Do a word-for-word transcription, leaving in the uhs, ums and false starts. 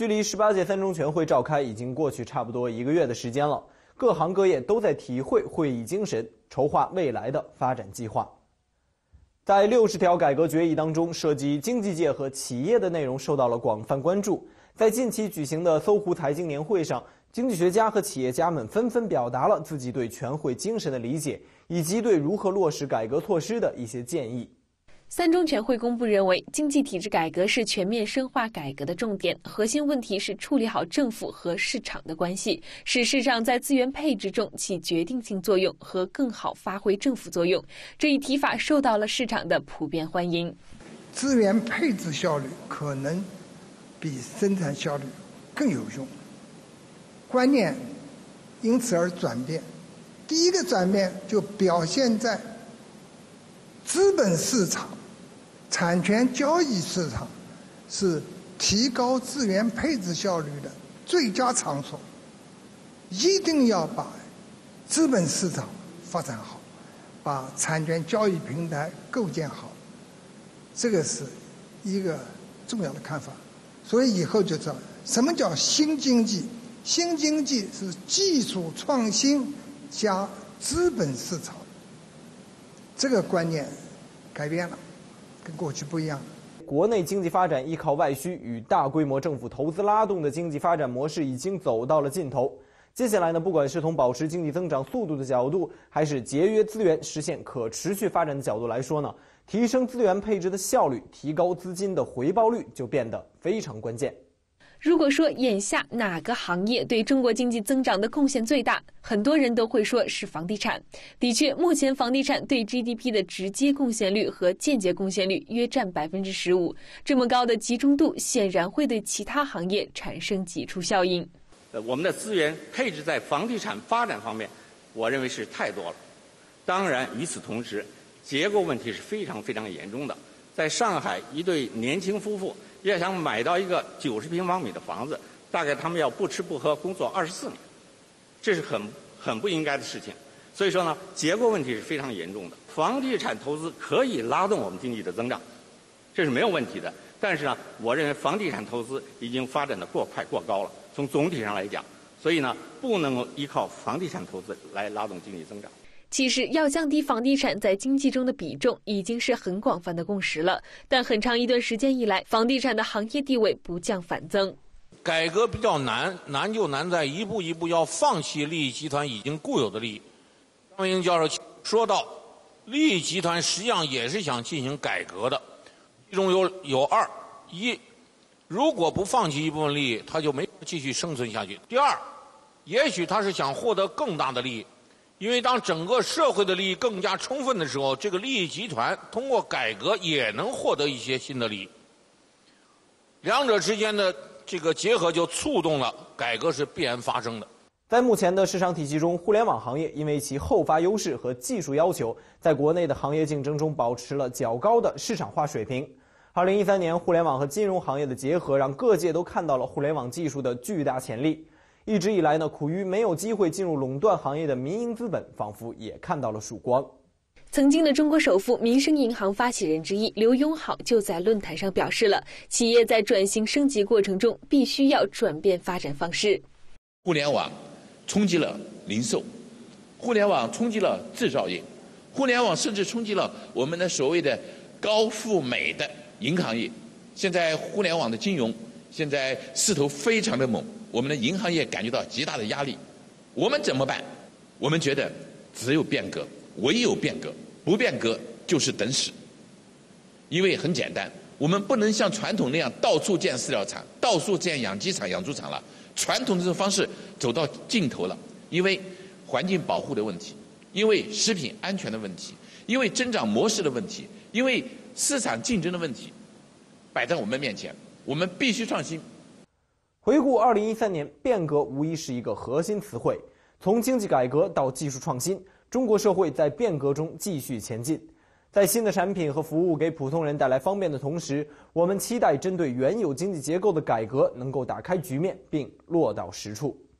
距离十八届三中全会召开已经过去差不多一个月的时间了，各行各业都在体会会议精神，筹划未来的发展计划。在六十条改革决议当中，涉及经济界和企业的内容受到了广泛关注。在近期举行的搜狐财经年会上，经济学家和企业家们纷纷表达了自己对全会精神的理解，以及对如何落实改革措施的一些建议。 三中全会公布认为，经济体制改革是全面深化改革的重点，核心问题是处理好政府和市场的关系，使市场在资源配置中起决定性作用和更好发挥政府作用。这一提法受到了市场的普遍欢迎。 资源配置效率可能比生产效率更有用，观念因此而转变。第一个转变就表现在资本市场、产权交易市场是提高资源配置效率的最佳场所，一定要把资本市场发展好，把产权交易平台构建好，这个是一个重要的看法。所以以后就知道什么叫新经济。新经济是技术创新加资本市场，这个观念改变了，跟过去不一样。 国内经济发展依靠外需与大规模政府投资拉动的经济发展模式已经走到了尽头。接下来呢，不管是从保持经济增长速度的角度，还是节约资源实现可持续发展的角度来说呢，提升资源配置的效率，提高资金的回报率就变得非常关键。 如果说眼下哪个行业对中国经济增长的贡献最大，很多人都会说是房地产。的确，目前房地产对 G D P 的直接贡献率和间接贡献率约占 百分之十五， 这么高的集中度显然会对其他行业产生挤出效应。 呃，我们的资源配置在房地产发展方面，我认为是太多了。当然，与此同时，结构问题是非常非常严重的。在上海，一对年轻夫妇要想买到一个九十平方米的房子，大概他们要不吃不喝工作二十四年，这是很很不应该的事情。所以说呢，结构问题是非常严重的。房地产投资可以拉动我们经济的增长，这是没有问题的。但是呢，我认为房地产投资已经发展的过快过高了，从总体上来讲，所以呢，不能够依靠房地产投资来拉动经济增长。 其实要降低房地产在经济中的比重已经是很广泛的共识了，但很长一段时间以来，房地产的行业地位不降反增。 改革比较难，难就难在一步一步要放弃利益集团已经固有的利益。张英教授说到，利益集团实际上也是想进行改革的，其中有有二：一，如果不放弃一部分利益，他就没法继续生存下去；第二，也许他是想获得更大的利益。因为当整个社会的利益更加充分的时候，这个利益集团通过改革也能获得一些新的利益，两者之间的这个结合就触动了改革是必然发生的。 在目前的市场体系中，互联网行业因为其后发优势和技术要求，在国内的行业竞争中保持了较高的市场化水平。二零一三年，互联网和金融行业的结合让各界都看到了互联网技术的巨大潜力。一直以来呢，苦于没有机会进入垄断行业的民营资本，仿佛也看到了曙光。 曾经的中国首富、民生银行发起人之一刘永好就在论坛上表示了，企业在转型升级过程中必须要转变发展方式。 互联网冲击了零售，互联网冲击了制造业，互联网甚至冲击了我们的所谓的高富美的银行业。现在互联网的金融现在势头非常的猛，我们的银行业感觉到极大的压力。我们怎么办？我们觉得只有变革，唯有变革，不变革就是等死。因为很简单，我们不能像传统那样到处建饲料厂，到处建养鸡场、养猪场了。传统的这种方式走到尽头了，因为环境保护的问题，因为食品安全的问题，因为增长模式的问题，因为市场竞争的问题摆在我们面前，我们必须创新。 回顾二零一三年，变革无疑是一个核心词汇。从经济改革到技术创新，中国社会在变革中继续前进。在新的产品和服务给普通人带来方便的同时，我们期待针对原有经济结构的改革能够打开局面并落到实处。